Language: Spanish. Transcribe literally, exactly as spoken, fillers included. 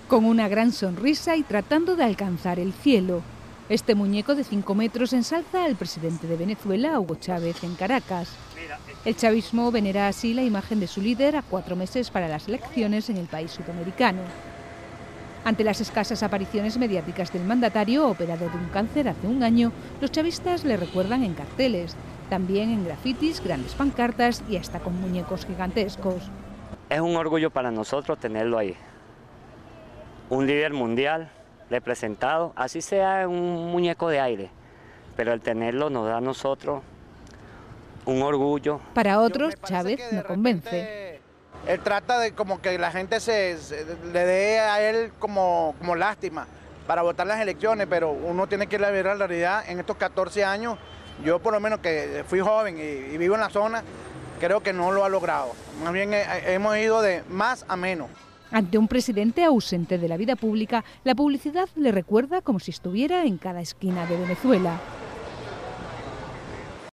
con una gran sonrisa y tratando de alcanzar el cielo. Este muñeco de cinco metros ensalza al presidente de Venezuela, Hugo Chávez, en Caracas. El chavismo venera así la imagen de su líder a cuatro meses para las elecciones en el país sudamericano. Ante las escasas apariciones mediáticas del mandatario, operado de un cáncer hace un año, los chavistas le recuerdan en carteles, también en grafitis, grandes pancartas y hasta con muñecos gigantescos. Es un orgullo para nosotros tenerlo ahí. Un líder mundial representado, así sea un muñeco de aire, pero el tenerlo nos da a nosotros un orgullo. Para otros, Chávez no convence. Él trata de como que la gente se, se le dé a él como, como lástima para votar las elecciones, pero uno tiene que ver la realidad. En estos catorce años, yo por lo menos que fui joven y, y vivo en la zona, creo que no lo ha logrado. Más bien eh, hemos ido de más a menos. Ante un presidente ausente de la vida pública, la publicidad le recuerda como si estuviera en cada esquina de Venezuela.